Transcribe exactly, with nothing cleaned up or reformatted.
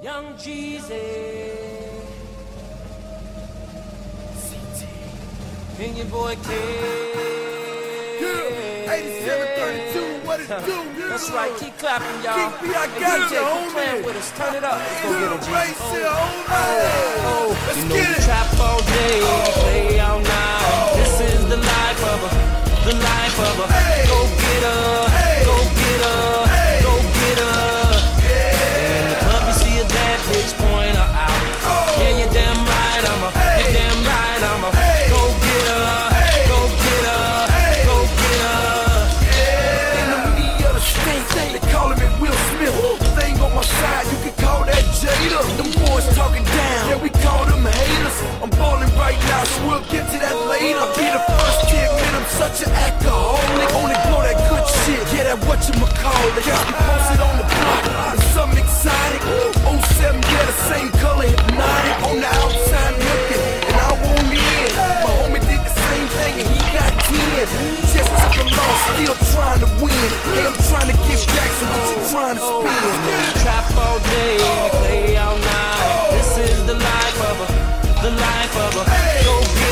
Young Jeezy, C T, and your boy K. Yeah, eighty-seven thirty-two, what it do? Yeah. That's right, keep clapping, y'all. Keep me, I got you, keep playing homie. with us, turn it up. Let's go get it, G. Race here, homie. Oh, Let's you know get we it. trap all day, we play all night. This is the life of a, the life of a. Hey. Go get her, Hey. go get her, Hey. go get her. In the club you see a bad bitch, point her out. Oh. Yeah, you're damn right, I'm a, Hey. you're damn right, I'm a. Hey. Go get her, Hey. go get her, Hey. go get her. Enemy of the state, they calling me Will Smith. Thing on my side, you can call that Jada. Them boys talking down, yeah, we call them haters. I'm balling right now, so we'll get to that later. I'll be the first to admit I'm such an alcoholic. Only blow that good shit, yeah, that whatchamacallit. Got me posted on the block, and something exotic. oh seven, yeah, the same color, hypnotic. On the outside looking, and I won't in. My homie did the same thing, and he got ten. Just took a loss, still trying to win. Hey, I'm trying to get back, so what you trying to spin? Trap all day, we play all night. This is the life of a, the life of a. Go